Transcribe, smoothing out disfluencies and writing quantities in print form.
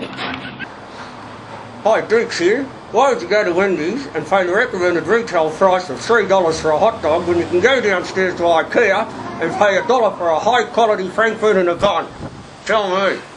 Hi, Dukes here. Why would you go to Wendy's and pay the recommended retail price of $3 for a hot dog when you can go downstairs to IKEA and pay $1 for a high quality frankfurt and a bun? Tell me.